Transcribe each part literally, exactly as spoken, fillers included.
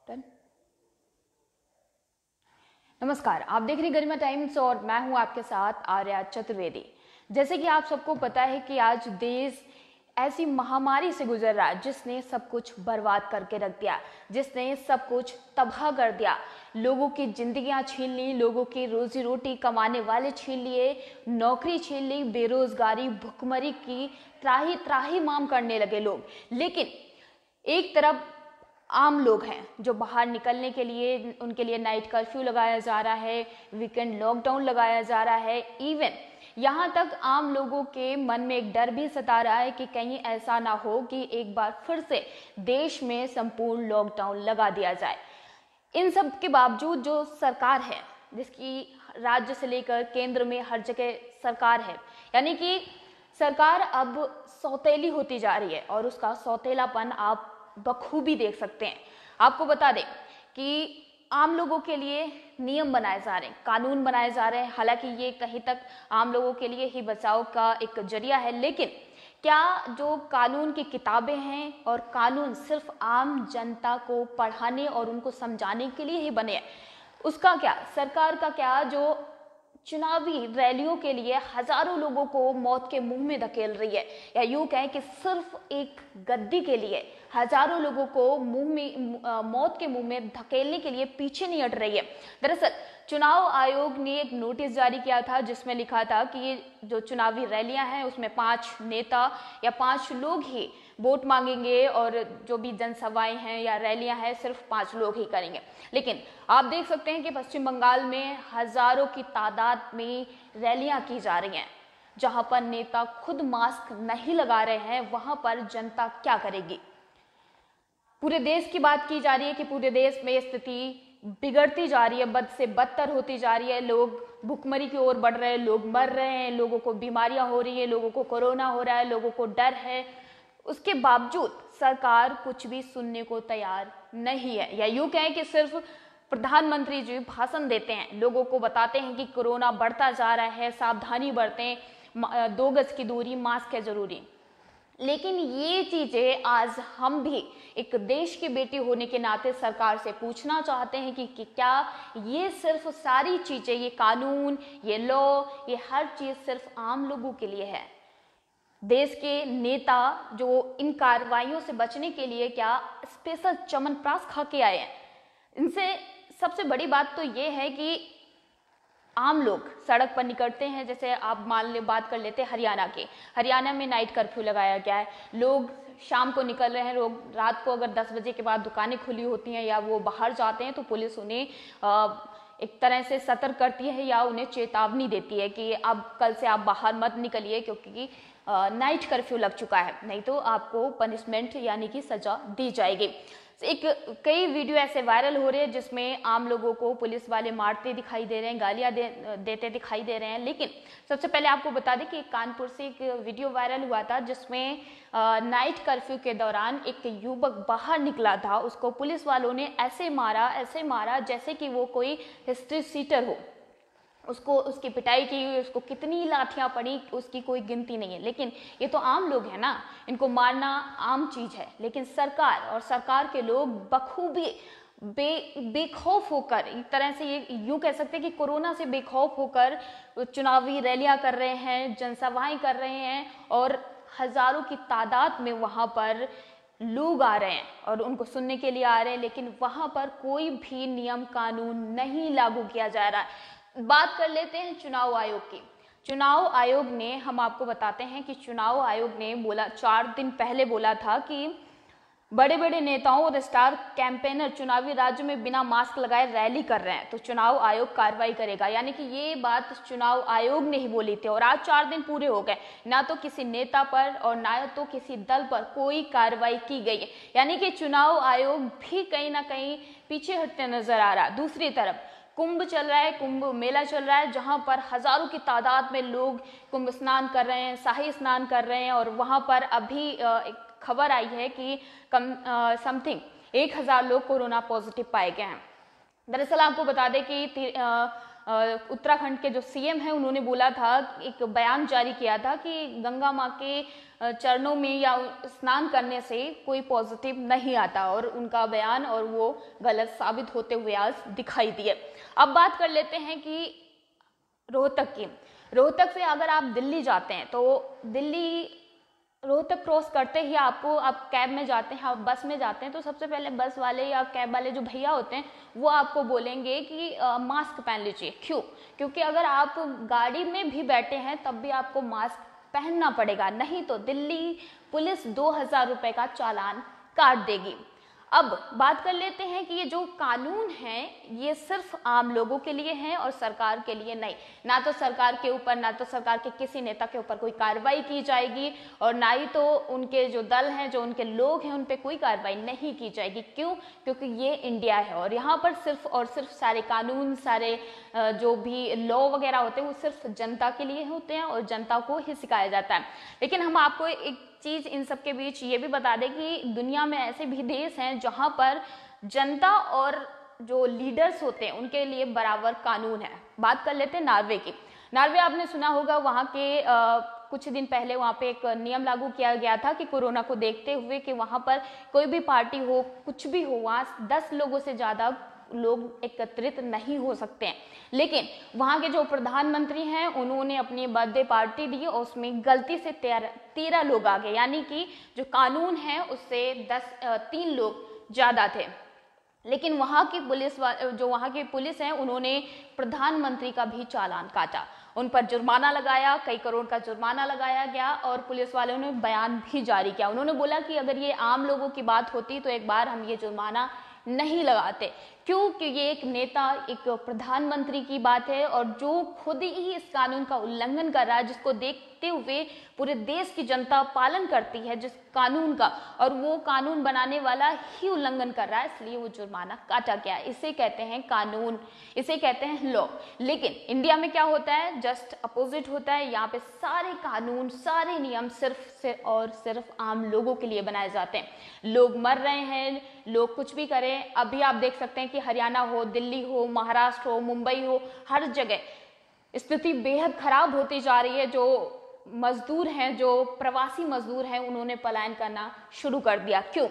Done. नमस्कार, आप देख रहे हैं गरिमा टाइम्स और मैं हूं आपके साथ आर्या चतुर्वेदी। जैसे कि आप सबको पता है कि आज देश ऐसी महामारी से गुजर रहा है जिसने सब कुछ बर्बाद करके रख दिया, जिसने सब कुछ तबाह कर दिया, लोगों की जिंदगियां छीन ली, लोगों की रोजी रोटी कमाने वाले छीन लिए, नौकरी छीन ली, बेरोजगारी भुखमरी की त्राही त्राही माम करने लगे लोग। लेकिन एक तरफ आम लोग हैं जो बाहर निकलने के लिए, उनके लिए नाइट कर्फ्यू लगाया जा रहा है, वीकेंड लॉकडाउन लगाया जा रहा है। इवन यहाँ तक आम लोगों के मन में एक डर भी सता रहा है कि कहीं ऐसा ना हो कि एक बार फिर से देश में संपूर्ण लॉकडाउन लगा दिया जाए। इन सब के बावजूद जो सरकार है, जिसकी राज्य से लेकर केंद्र में हर जगह सरकार है, यानी कि सरकार अब सौतेली होती जा रही है और उसका सौतेलापन आप बखूबी देख सकते हैं। आपको बता दें कि आम लोगों के लिए नियम बनाए जा रहे हैं, कानून बनाए जा रहे हैं। हालांकि ये कहीं तक आम लोगों के लिए ही बचाव का एक जरिया है, लेकिन क्या जो कानून की किताबें हैं और कानून सिर्फ आम जनता को पढ़ाने और उनको समझाने के लिए ही बने हैं, उसका क्या? सरकार का क्या जो चुनावी रैलियों के लिए हजारों लोगों को मौत के मुंह में धकेल रही है, या यूं कहें कि सिर्फ एक गद्दी के लिए हजारों लोगों को मुंह में मौत के मुंह में धकेलने के लिए पीछे नहीं हट रही है। दरअसल चुनाव आयोग ने एक नोटिस जारी किया था जिसमें लिखा था कि ये जो चुनावी रैलियां हैं उसमें पांच नेता या पांच लोग ही वोट मांगेंगे और जो भी जनसभाएं हैं या रैलियां हैं सिर्फ पांच लोग ही करेंगे। लेकिन आप देख सकते हैं कि पश्चिम बंगाल में हजारों की तादाद में रैलियां की जा रही हैं। जहां पर नेता खुद मास्क नहीं लगा रहे हैं, वहां पर जनता क्या करेगी? पूरे देश की बात की जा रही है कि पूरे देश में स्थिति बिगड़ती जा रही है, बद से बदतर होती जा रही है। लोग भुखमरी की ओर बढ़ रहे हैं, लोग मर रहे हैं, लोगों को बीमारियां हो रही है, लोगों को कोरोना हो रहा है, लोगों को डर है। उसके बावजूद सरकार कुछ भी सुनने को तैयार नहीं है, या यूं कहें कि सिर्फ प्रधानमंत्री जी भाषण देते हैं, लोगों को बताते हैं कि कोरोना बढ़ता जा रहा है, सावधानी बरतें, दो गज की दूरी, मास्क है जरूरी। लेकिन ये चीजें आज हम भी एक देश की बेटी होने के नाते सरकार से पूछना चाहते हैं कि, कि क्या ये सिर्फ सारी चीजें, ये कानून, ये लॉ, ये हर चीज सिर्फ आम लोगों के लिए है? देश के नेता जो इन कार्रवाइयों से बचने के लिए क्या स्पेशल च्यवनप्राश खा के आए हैं? इनसे सबसे बड़ी बात तो ये है कि आम लोग सड़क पर निकलते हैं। जैसे आप मान ले, बात कर लेते हैं हरियाणा के। हरियाणा में नाइट कर्फ्यू लगाया गया है, लोग शाम को निकल रहे हैं। लोग रात को अगर दस बजे के बाद दुकानें खुली होती हैं या वो बाहर जाते हैं तो पुलिस उन्हें आ, एक तरह से सतर्क करती है या उन्हें चेतावनी देती है कि अब कल से आप बाहर मत निकलिए क्योंकि नाइट कर्फ्यू लग चुका है, नहीं तो आपको पनिशमेंट यानी कि सजा दी जाएगी। एक कई वीडियो ऐसे वायरल हो रहे हैं जिसमें आम लोगों को पुलिस वाले मारते दिखाई दे रहे हैं, गालियां दे, देते दिखाई दे रहे हैं। लेकिन सबसे पहले आपको बता दें कि कानपुर से एक वीडियो वायरल हुआ था जिसमें नाइट कर्फ्यू के दौरान एक युवक बाहर निकला था, उसको पुलिस वालों ने ऐसे मारा ऐसे मारा जैसे कि वो कोई हिस्ट्री सीटर हो। उसको उसकी पिटाई की हुई, उसको कितनी लाठियां पड़ी उसकी कोई गिनती नहीं है। लेकिन ये तो आम लोग हैं ना, इनको मारना आम चीज है। लेकिन सरकार और सरकार के लोग बखूबी बे बेखौफ होकर, एक तरह से ये यूं कह सकते हैं कि कोरोना से बेखौफ होकर चुनावी रैलियां कर रहे हैं, जनसभाएं कर रहे हैं और हजारों की तादाद में वहां पर लोग आ रहे हैं और उनको सुनने के लिए आ रहे हैं। लेकिन वहां पर कोई भी नियम कानून नहीं लागू किया जा रहा है। बात कर लेते हैं चुनाव आयोग की। चुनाव आयोग ने, हम आपको बताते हैं कि चुनाव आयोग ने बोला, चार दिन पहले बोला था कि बड़े बड़े नेताओं और स्टार कैंपेनर चुनावी राज्य में बिना मास्क लगाए रैली कर रहे हैं तो चुनाव आयोग कार्रवाई करेगा। यानी कि ये बात चुनाव आयोग ने ही बोली थी और आज चार दिन पूरे हो गए, ना तो किसी नेता पर और ना तो किसी दल पर कोई कार्रवाई की गई है। यानी कि चुनाव आयोग भी कहीं ना कहीं पीछे हटते नजर आ रहा है। दूसरी तरफ कुंभ चल रहा है, कुंभ मेला चल रहा है, जहां पर हजारों की तादाद में लोग कुंभ स्नान कर रहे हैं, शाही स्नान कर रहे हैं और वहां पर अभी एक खबर आई है कि कम समथिंग एक हजार लोग कोरोना पॉजिटिव पाए गए हैं। दरअसल आपको बता दें कि उत्तराखंड के जो सीएम हैं उन्होंने बोला था, एक बयान जारी किया था कि गंगा माँ के चरणों में या स्नान करने से कोई पॉजिटिव नहीं आता, और उनका बयान और वो गलत साबित होते हुए आज दिखाई दिए। अब बात कर लेते हैं कि रोहतक की। रोहतक से अगर आप दिल्ली जाते हैं तो दिल्ली रोहतक क्रॉस करते ही आपको, आप कैब में जाते हैं, आप बस में जाते हैं, तो सबसे पहले बस वाले या कैब वाले जो भैया होते हैं वो आपको बोलेंगे कि आ, मास्क पहन लीजिए। क्यों? क्योंकि अगर आप गाड़ी में भी बैठे हैं तब भी आपको मास्क पहनना पड़ेगा, नहीं तो दिल्ली पुलिस दो हजार रुपये का चालान काट देगी। अब बात कर लेते हैं कि ये जो कानून है ये सिर्फ आम लोगों के लिए हैं और सरकार के लिए नहीं। ना तो सरकार के ऊपर, ना तो सरकार के किसी नेता के ऊपर कोई कार्रवाई की जाएगी, और ना ही तो उनके जो दल हैं, जो उनके लोग हैं, उन पे कोई कार्रवाई नहीं की जाएगी। क्यों? क्योंकि ये इंडिया है और यहाँ पर सिर्फ और सिर्फ सारे कानून, सारे जो भी लॉ वगैरह होते हैं वो सिर्फ जनता के लिए होते हैं और जनता को ही सिखाया जाता है। लेकिन हम आपको एक चीज इन सब के बीच ये भी बता दें कि दुनिया में ऐसे भी देश हैं जहां पर जनता और जो लीडर्स होते हैं उनके लिए बराबर कानून है। बात कर लेते हैं नॉर्वे की। नॉर्वे आपने सुना होगा, वहां के आ, कुछ दिन पहले वहां पे एक नियम लागू किया गया था कि कोरोना को देखते हुए कि वहां पर कोई भी पार्टी हो, कुछ भी हो, वहां दस लोगों से ज्यादा लोग एकत्रित नहीं हो सकते हैं। लेकिन वहां के जो प्रधानमंत्री हैं उन्होंने अपनी बर्थडे पार्टी दी और उसमें गलती से तेरह तेरह लोग आ गए, यानी कि जो कानून है उससे दस तीन लोग ज्यादा थे। लेकिन वहां की पुलिस, जो वहां की पुलिस है, उन्होंने प्रधानमंत्री का भी चालान काटा, उन पर जुर्माना लगाया, कई करोड़ का जुर्माना लगाया गया और पुलिस वालों ने बयान भी जारी किया। उन्होंने बोला कि अगर ये आम लोगों की बात होती तो एक बार हम ये जुर्माना नहीं लगाते। क्यों? कि ये एक नेता, एक प्रधानमंत्री की बात है और जो खुद ही इस कानून का उल्लंघन कर रहा है, जिसको देखते हुए पूरे देश की जनता पालन करती है जिस कानून का, और वो कानून बनाने वाला ही उल्लंघन कर रहा है, इसलिए वो जुर्माना काटा गया। इसे कहते हैं कानून, इसे कहते हैं लॉ। लेकिन इंडिया में क्या होता है? जस्ट अपोजिट होता है। यहाँ पे सारे कानून, सारे नियम सिर्फ से और सिर्फ आम लोगों के लिए बनाए जाते हैं। लोग मर रहे हैं, लोग कुछ भी करें। अभी आप देख सकते हैं कि हरियाणा हो, दिल्ली हो, महाराष्ट्र हो, मुंबई हो, हर जगह स्थिति बेहद खराब होती जा रही है। जो मजदूर हैं, जो प्रवासी मजदूर हैं, उन्होंने पलायन करना शुरू कर दिया। क्यों?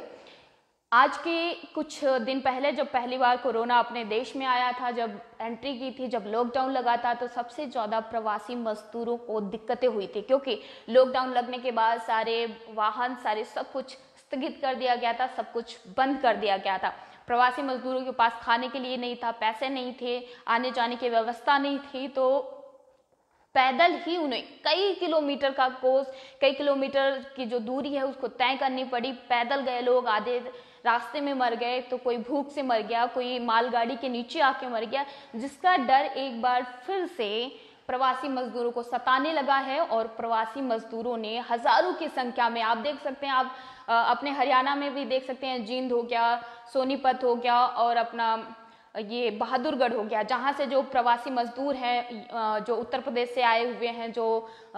आज के कुछ दिन पहले जब पहली बार कोरोना अपने देश में आया था, जब एंट्री की थी, जब लॉकडाउन लगा था, तो सबसे ज़्यादा प्रवासी मजदूरों को दिक्कतें हुई थी, क्योंकि लॉकडाउन लगने के बाद सारे वाहन, सारे सब कुछ स्थगित कर दिया गया था, सब कुछ बंद कर दिया गया था। प्रवासी मजदूरों के पास खाने के लिए नहीं था, पैसे नहीं थे, आने जाने की व्यवस्था नहीं थी, तो पैदल ही उन्हें कई किलोमीटर का कोर्स, कई किलोमीटर की जो दूरी है उसको तय करनी पड़ी। पैदल गए लोग, आधे रास्ते में मर गए, तो कोई भूख से मर गया, कोई मालगाड़ी के नीचे आके मर गया, जिसका डर एक बार फिर से प्रवासी मजदूरों को सताने लगा है। और प्रवासी मजदूरों ने हजारों की संख्या में, आप देख सकते हैं, आप अपने हरियाणा में भी देख सकते हैं, जींद हो गया, सोनीपत हो गया और अपना ये बहादुरगढ़ हो गया, जहाँ से जो प्रवासी मजदूर हैं, जो उत्तर प्रदेश से आए हुए हैं, जो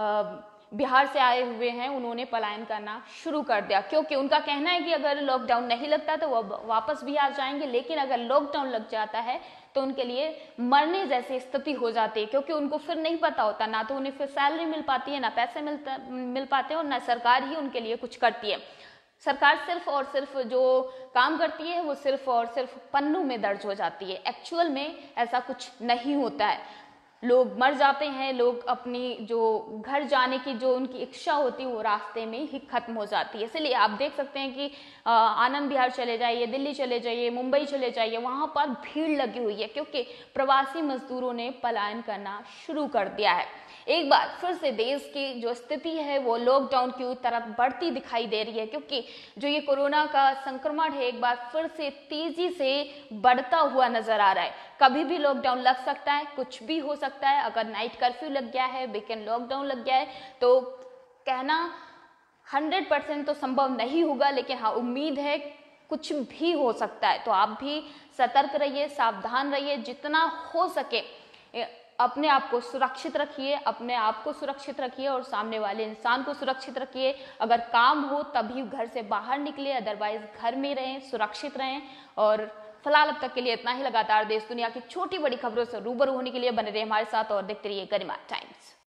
बिहार से आए हुए हैं, उन्होंने पलायन करना शुरू कर दिया। क्योंकि उनका कहना है कि अगर लॉकडाउन नहीं लगता तो वो वापस भी आ जाएंगे, लेकिन अगर लॉकडाउन लग जाता है तो उनके लिए मरने जैसी स्थिति हो जाती है, क्योंकि उनको फिर नहीं पता होता, ना तो उन्हें फिर सैलरी मिल पाती है, ना पैसे मिलता मिल पाते हैं, और ना सरकार ही उनके लिए कुछ करती है। सरकार सिर्फ और सिर्फ जो काम करती है वो सिर्फ और सिर्फ पन्नों में दर्ज हो जाती है। एक्चुअल में ऐसा कुछ नहीं होता है। लोग मर जाते हैं, लोग अपनी जो घर जाने की जो उनकी इच्छा होती है वो रास्ते में ही खत्म हो जाती है। इसलिए आप देख सकते हैं कि आनंद विहार चले जाइए, दिल्ली चले जाइए, मुंबई चले जाइए, वहाँ पर भीड़ लगी हुई है, क्योंकि प्रवासी मजदूरों ने पलायन करना शुरू कर दिया है। एक बार फिर से देश की जो स्थिति है वो लॉकडाउन की तरफ बढ़ती दिखाई दे रही है, क्योंकि जो ये कोरोना का संक्रमण है एक बार फिर से तेजी से बढ़ता हुआ नजर आ रहा है। कभी भी लॉकडाउन लग सकता है, कुछ भी हो सकता है। अगर नाइट कर्फ्यू लग गया है, वीकेंड लॉकडाउन लग गया है, तो कहना हंड्रेड परसेंट तो संभव नहीं होगा, लेकिन हाँ, उम्मीद है कुछ भी हो सकता है। तो आप भी सतर्क रहिए, सावधान रहिए, जितना हो सके अपने आप को सुरक्षित रखिए, अपने आप को सुरक्षित रखिए और सामने वाले इंसान को सुरक्षित रखिए। अगर काम हो तभी घर से बाहर निकले, अदरवाइज घर में रहें, सुरक्षित रहें और फिलहाल अब तक के लिए इतना ही। लगातार देश दुनिया की छोटी बड़ी खबरों से रूबरू होने के लिए बने रहे हमारे साथ और देखते रहिए गरिमा टाइम्स।